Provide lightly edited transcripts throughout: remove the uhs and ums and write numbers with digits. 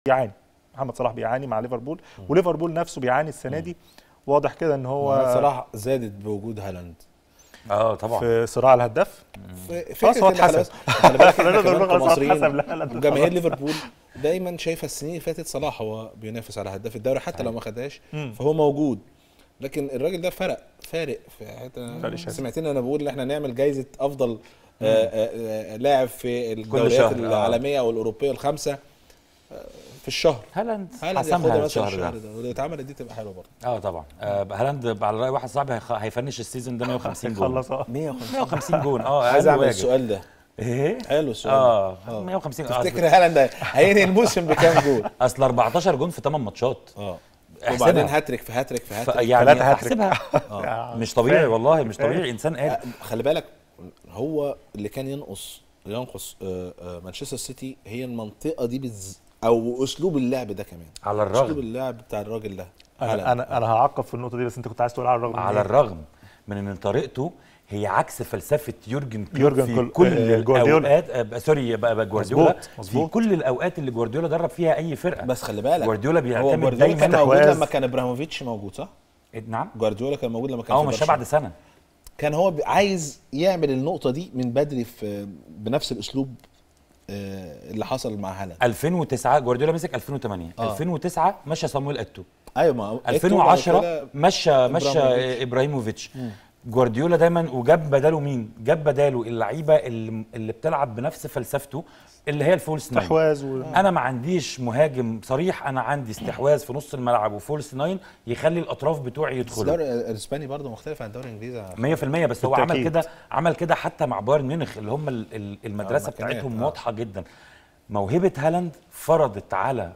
بيعاني، محمد صلاح بيعاني مع ليفربول، وليفربول نفسه بيعاني السنه دي. واضح كده ان هو صلاح زادت بوجود هالاند طبعا في صراع الهداف. خلاص هو اتحسب. خلي بالك احنا كمان كمصريين كمصريين وجماهير ليفربول دايما شايفه السنين اللي فاتت صلاح هو بينافس على هداف الدوري حتى لو ما خدهاش، فهو موجود. لكن الراجل ده فارق في حته. سمعتني انا بقول ان احنا نعمل جايزه افضل لاعب في الدوريات العالميه او الاوروبيه الخمسه في الشهر. هالاند حسمها الشهر ده، ولو اتعملت دي تبقى حلوه برضه. طبعا. هالاند على راي واحد صاحبي هيفنش السيزون ده 150 جون. خلص 150 جون. عايز اعمل السؤال ده. ايه حلو السؤال. 150. تفتكر هالاند هينهي الموسم بكام جول؟ اصل 14 جون في 8 ماتشات. وبعدين هاتريك في هاتريك في هاتريك يعني هحسبها. مش طبيعي والله، مش طبيعي. انسان قادر. خلي بالك هو اللي كان ينقص مانشستر سيتي هي المنطقه دي او اسلوب اللعب ده كمان. على الرغم اسلوب اللعب بتاع الراجل ده. انا هعقب في النقطه دي، بس انت كنت عايز تقول على الرغم من ان طريقته هي عكس فلسفه يورجن كلوب في كل الاوقات. سوري بقى جوارديولا في كل الاوقات اللي جوارديولا درب فيها اي فرقه. بس خلي بالك جوارديولا بيعتمد دايما كان موجود لما كان ابراهيموفيتش موجود، صح؟ نعم، جوارديولا كان موجود لما كان مش بعد سنه. كان هو عايز يعمل النقطه دي من بدري بنفس الاسلوب اللي حصل مع هالاند. 2009 جوارديولا مسك 2008 2009 مشى صامويل ايتو. ايوه، ما 2010 مشى ابراهيموفيتش. جوارديولا دايما وجاب بداله مين؟ جاب بداله اللعيبه اللي بتلعب بنفس فلسفته اللي هي الفولس ناين. استحواذ انا ما عنديش مهاجم صريح، انا عندي استحواذ في نص الملعب وفولس ناين يخلي الاطراف بتوعي يدخلوا. الدوري الاسباني برضه مختلف عن الدوري الانجليزي 100%. بس هو عمل كده حتى مع بايرن ميونخ اللي هم المدرسه بتاعتهم واضحه جدا. موهبه هالاند فرضت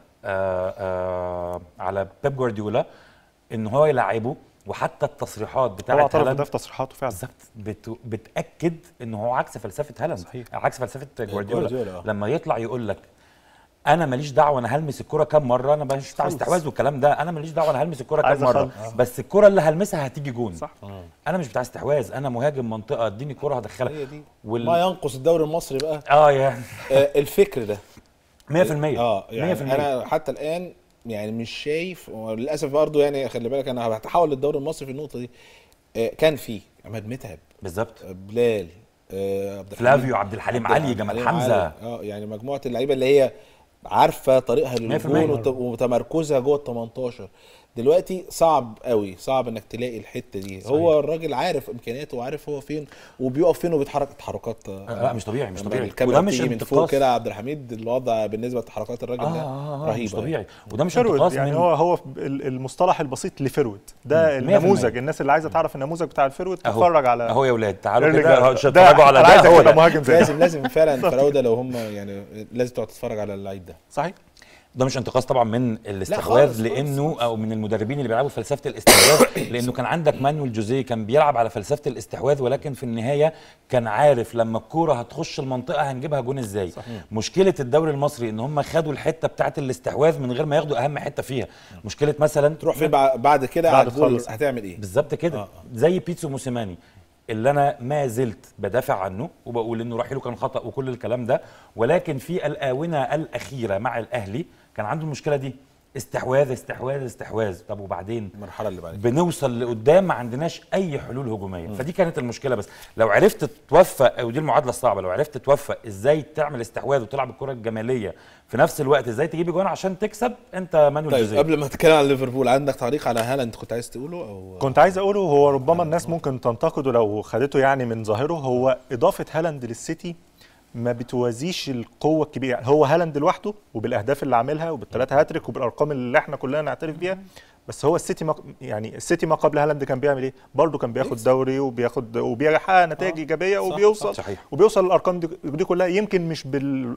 على بيب جوارديولا ان هو يلعبه، وحتى التصريحات بتاعت هالاند في تصريحاته فعلا بالظبط بتاكد ان هو عكس فلسفه هالاند، عكس فلسفه جوارديولا. لما يطلع يقول لك انا ماليش دعوه انا هلمس الكره كام مره، انا ماليش دعوه استحواذ والكلام ده، انا ماليش دعوه انا هلمس الكره كام مره، بس الكره اللي هلمسها هتيجي جون. صح. انا مش بتاع استحواذ، انا مهاجم منطقه، اديني الكره هدخلها. هي دي ما ينقص الدوري المصري بقى. يعني الفكر ده 100%. يعني 100%. انا حتى الان يعني مش شايف، وللاسف برضه يعني خلي بالك انا هتحول للدوري المصري في النقطه دي. كان في عماد متعب بالظبط، بلال، فلافيو، عبد الحليم علي، جمال حمزه. يعني مجموعه اللعيبه اللي هي عارفه طريقها للجون وتمركزها جوه ال 18. دلوقتي صعب قوي، صعب انك تلاقي الحته دي. صحيح. هو الراجل عارف امكانياته وعارف هو فين وبيقف فين وبيتحرك تحركات. لا مش طبيعي، مش طبيعي. وده مش من فوق كده عبد الحميد، الوضع بالنسبه لتحركات الراجل ده رهيب، مش طبيعي. وده مش انتقاص يعني هو المصطلح البسيط لفروت ده النموذج. الناس اللي عايزه تعرف النموذج بتاع الفروت تتفرج على اهو يا اولاد تعالوا كده اتفرجوا على ده. هو مهاجم لازم فعلا فراوده لو هم يعني لازم تقعد تتفرج على اللعيب ده. صحيح. ده مش انتقاص طبعا من الاستحواذ لانه او من المدربين اللي بيلعبوا فلسفه الاستحواذ، لانه كان عندك مانويل جوزيه كان بيلعب على فلسفه الاستحواذ، ولكن في النهايه كان عارف لما الكوره هتخش المنطقه هنجيبها جون ازاي. صحيح. مشكله الدوري المصري ان هم خدوا الحته بتاعه الاستحواذ من غير ما ياخدوا اهم حته فيها. مشكله مثلا تروح فين بعد كده هتعمل ايه بالظبط كده. زي بيتسو موسيماني اللي انا ما زلت بدافع عنه وبقول انه رحيله كان خطأ وكل الكلام ده، ولكن في الآونة الأخيرة مع الأهلي كان عنده المشكلة دي، استحواذ استحواذ استحواذ. طب وبعدين المرحلة اللي بعد بنوصل لقدام ما عندناش أي حلول هجومية. فدي كانت المشكلة. بس لو عرفت توفق، ودي المعادلة الصعبة، لو عرفت توفق ازاي تعمل استحواذ وتلعب الكرة الجمالية في نفس الوقت، ازاي تجيب جوان عشان تكسب، انت مانويل جوزيه. قبل ما تتكلم عن ليفربول عندك تعليق على هالاند كنت عايز تقوله؟ او كنت عايز اقوله، هو ربما الناس ممكن تنتقده لو خدته يعني من ظاهره. هو اضافه هالاند للسيتي ما بتوازيش القوه الكبيره. هو هالاند لوحده وبالاهداف اللي عاملها وبالثلاثه هاتريك وبالارقام اللي احنا كلنا نعترف بيها، بس هو السيتي ما قبل هالاند كان بيعمل ايه؟ برضه كان بياخد دوري وبيحقق نتائج ايجابيه وبيوصل للارقام دي كلها. يمكن مش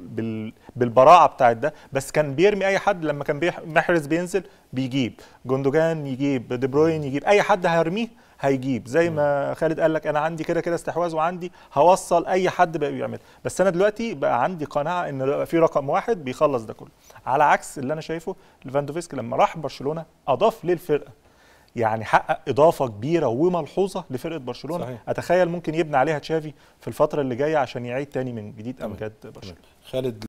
بالبراعه بتاعت ده، بس كان بيرمي اي حد. لما كان محرز بينزل بيجيب، جوندوجان يجيب، دي بروين يجيب، اي حد هيرميه هيجيب. زي ما خالد قال لك انا عندي كده استحواذ وعندي هوصل اي حد بقى بيعمل. بس انا دلوقتي بقى عندي قناعه ان في رقم واحد بيخلص ده كله، على عكس اللي انا شايفه ليفاندوفسكي لما راح برشلونه اضاف للفرقه، يعني حقق اضافه كبيره وملحوظه لفرقه برشلونه. صحيح. اتخيل ممكن يبني عليها تشافي في الفتره اللي جايه عشان يعيد تاني من جديد امجاد برشلونه. خالد